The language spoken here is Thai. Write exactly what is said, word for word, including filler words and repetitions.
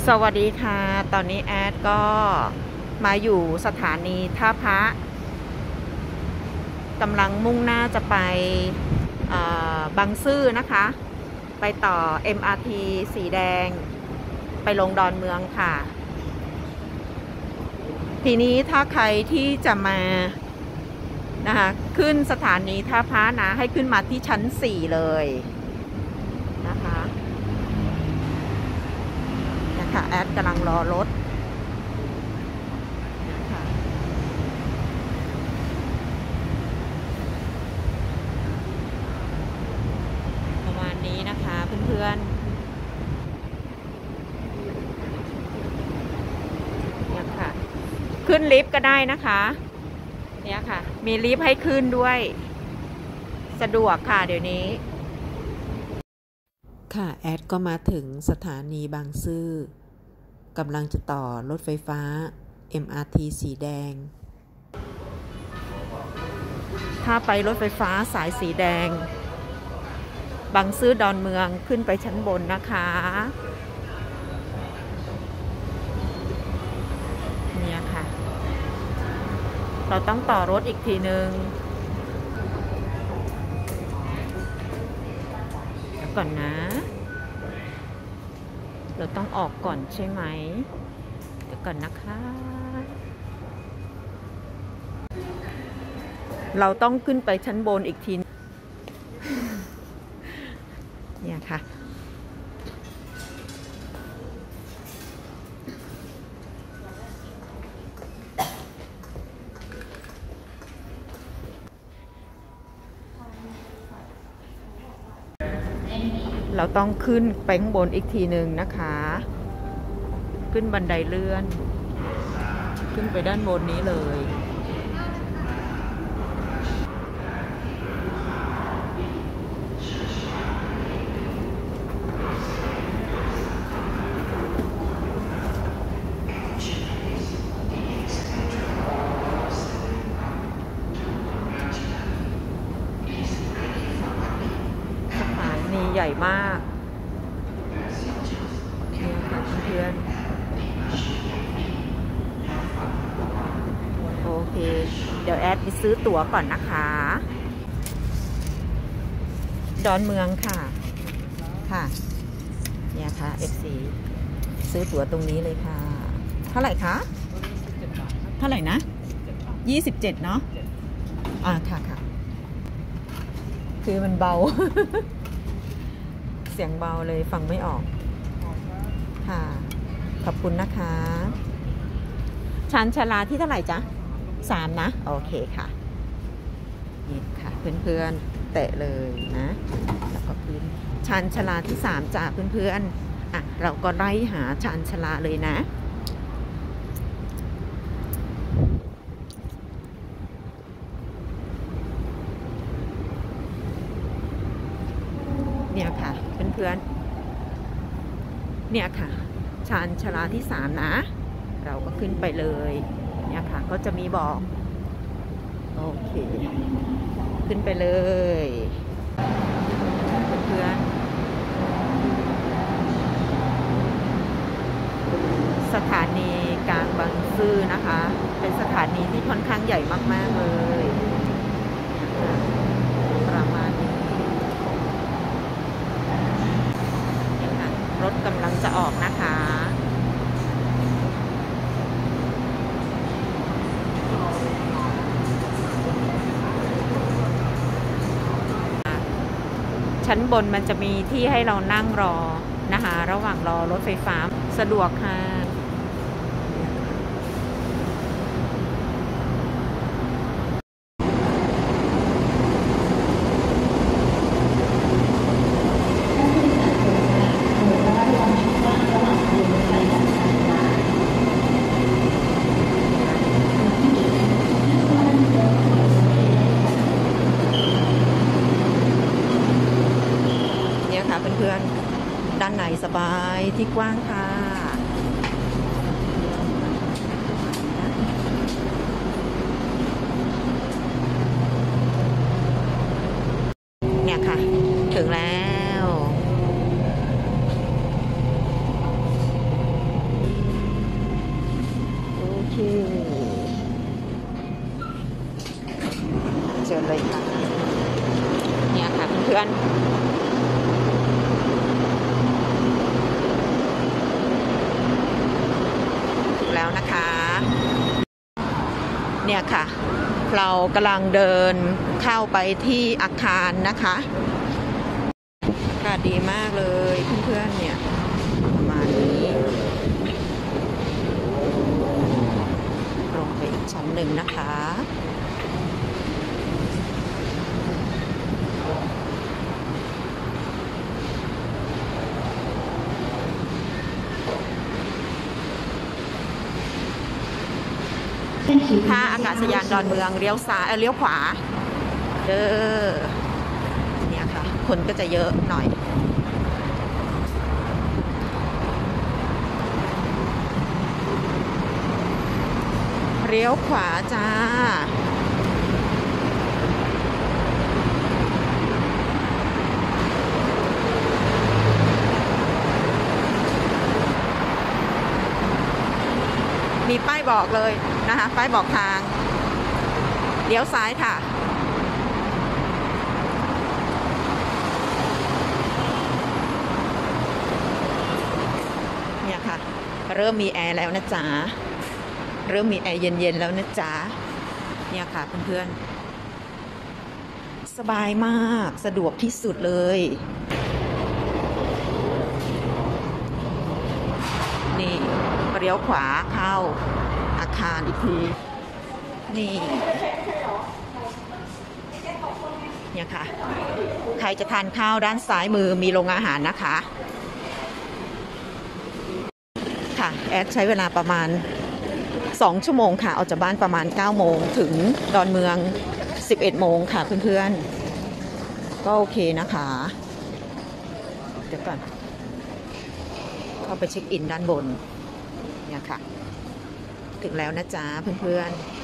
สวัสดีค่ะ ตอนนี้แอดก็มาอยู่สถานีท่าพระกำลังมุ่งหน้าจะไปบางซื่อนะคะ ไปต่อ เอ็ม อาร์ ที สีแดงไปลงดอนเมืองค่ะ ทีนี้ถ้าใครที่จะมานะคะขึ้นสถานีท่าพระนะให้ขึ้นมาที่ชั้นสี่เลยนะคะนะคะแอดกำลังรอรถนะคะประมาณนี้นะคะเพื่อนๆเนี่ยค่ะขึ้นลิฟต์ก็ได้นะคะเนี่ยค่ะมีลิฟต์ให้ขึ้นด้วยสะดวกค่ะเดี๋ยวนี้ค่ะแอดก็มาถึงสถานีบางซื่อกำลังจะต่อรถไฟฟ้า เอ็ม อาร์ ที สีแดงถ้าไปรถไฟฟ้าสายสีแดงบางซื่อดอนเมืองขึ้นไปชั้นบนนะคะเนี่ยค่ะเราต้องต่อรถอีกทีนึงก่อนนะเราต้องออกก่อนใช่ไหมเดี๋ยวก่อนนะคะเราต้องขึ้นไปชั้นบนอีกทีเนี่ยค่ะเราต้องขึ้นไปข้างบนอีกทีหนึ่งนะคะขึ้นบันไดเลื่อนขึ้นไปด้านบนนี้เลยสถานีใหญ่มากเนี่ยค่ะเพื่อนโอเคเดี๋ยวแอดไปซื้อตั๋วก่อนนะคะดอนเมืองค่ะค่ะเนี่ยค่ะ เอฟ ซี ซื้อตั๋วตรงนี้เลยค่ะเท่าไหร่คะเท่าไหร่นะยี่สิบเจ็ดเนาะอ่าค่ะค่ะคือมันเบา เสียงเบาเลยฟังไม่ออกค่ะขอบคุณนะคะชานชาลาที่เท่าไหร่จ๊ะสามนะโอเคค่ะนี่ค่ะเพื่อนๆแตะเลยนะแล้วก็พื้นชานชาลาที่สามจ้ะเพื่อนๆอ่ะเราก็ไล่หาชานชาลาเลยนะเนี่ยค่ะเพื่อนๆเนี่ยค่ะชานชาลาที่สามนะเราก็ขึ้นไปเลยเนี่ยค่ะก็จะมีบอกโอเคขึ้นไปเลยเพื่อนๆสถานีกลางบางซื่อนะคะเป็นสถานีที่ค่อนข้างใหญ่มากๆเลยประมาณนี้เนี่ยค่ะรถกำลังจะออกนะคะชั้นบนมันจะมีที่ให้เรานั่งรอนะคะระหว่างรอรถไฟฟ้าสะดวกค่ะเพื่อนๆด้านในสบายที่กว้างค่ะเนี่ยค่ะถึงแล้วเรากำลังเดินเข้าไปที่อาคารนะคะอากาศดีมากเลยเพื่อนๆเนี่ยประมาณนี้ลงไปอีกชั้นหนึ่งนะคะท่าอากาศยานดอนเมืองเลี้ยวซ้ายเลี้ยวขวาเด้อเนี่ยค่ะคนก็จะเยอะหน่อยเลี้ยวขวาจ้ามีป้ายบอกเลยนะคะป้ายบอกทางเลี้ยวซ้ายค่ะเนี่ยค่ะเริ่มมีแอร์แล้วนะจ๊ะเริ่มมีแอร์เย็นๆแล้วนะจ๊ะเนี่ยค่ะเพื่อนๆสบายมากสะดวกที่สุดเลยนี่เลี้ยวขวาเข้าอาคารอีกทีนี่เนี่ยค่ะใครจะทานข้าวด้านซ้ายมือมีโรงอาหารนะคะค่ะแอดใช้เวลาประมาณสองชั่วโมงค่ะออกจากบ้านประมาณเก้าโมงถึงดอนเมืองสิบเอ็ดโมงค่ะเพื่อนๆก็โอเคนะคะเดี๋ยวก่อนเข้าไปเช็คอินด้านบนเนี่ยค่ะถึงแล้วนะจ๊ะเพื่อนๆ